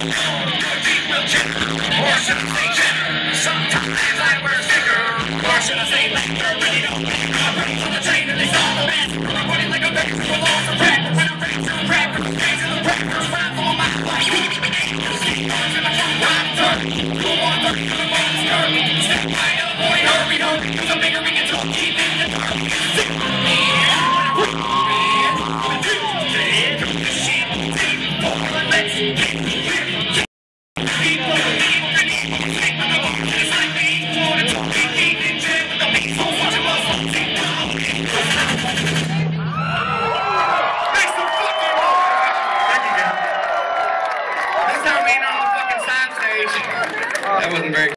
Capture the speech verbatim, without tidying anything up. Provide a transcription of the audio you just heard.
Or should I say cheddar? Sometimes I wear a sticker. Or should I say lacquer? Really don't matter. I'm running on the train and they saw the best. I'm running like a baby with a loss of breath. When I'm ready to grab with the face of the breath. First round for my life. You see, arms in my front, ride and turn. Go on, thirty to the ball, skirt. Step right up, boy, hurry, hurry. Cause the bigger we get to keep in the dark. Sit me down. One, two, three. Shit, take, four, let's get here. People, people, people, take my door. It's like me, wanna talk, we keep in jail with the beats. So watch it, love, so take down. Make some fucking noise. Thank you, guys. That's how we on the fucking side stage. That wasn't very